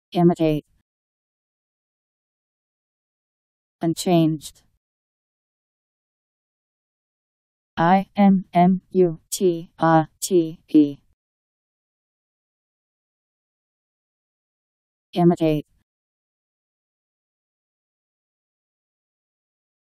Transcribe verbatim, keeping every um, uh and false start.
Imitate. Unchanged. I M M U T A T E. Imitate.